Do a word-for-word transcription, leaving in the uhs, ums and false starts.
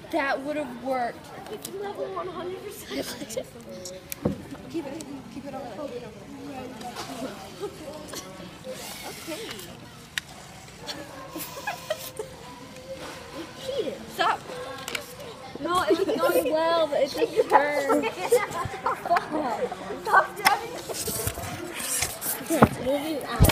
That would have worked. Level one hundred percent. Keep it, keep it over there. Keep it over there. Okay. You cheated. Stop. No, it was going well, but it just turned. Stop. Stop jabbing. Okay, moving out.